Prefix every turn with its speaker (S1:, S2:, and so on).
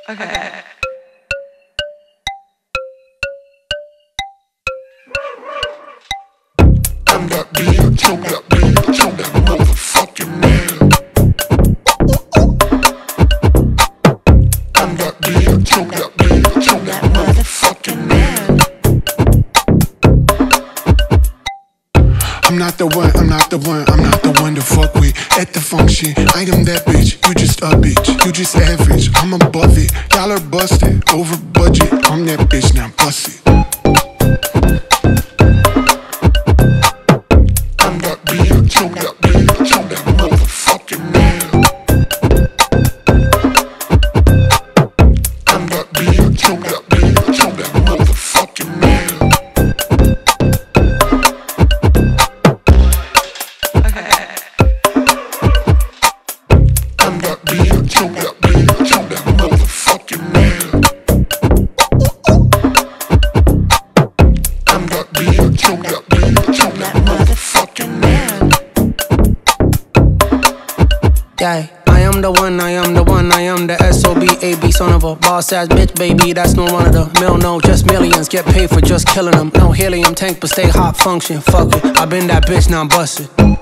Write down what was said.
S1: Okay.
S2: I'm that bitch, I'm that bitch, I'm that motherfucking man. I'm that bitch, I'm that bitch, I'm that motherfucking man. I'm not the one, I'm not the one, I'm not the one to fuck with at the function. I am that bitch, you just a bitch, you just average. I'm above it, y'all are busted, over budget. I'm that bitch, now bust it. I'm that bitch, I'm that bitch, I'm that motherfucking man. I'm that bitch, I'm that bitch, I'm that motherfucking man. I'm that bitch, I'm that bitch, I'm that motherfucking man. I'm that bitch, I'm that bitch, I'm that motherfucking man.
S3: Yeah, I am the one, I am the one, I am the SOBAB, son of a boss-ass bitch, baby, that's no one of the mill, no, just millions, get paid for just killing them. No helium tank, but stay hot function, fuck it, I been that bitch, now bust it.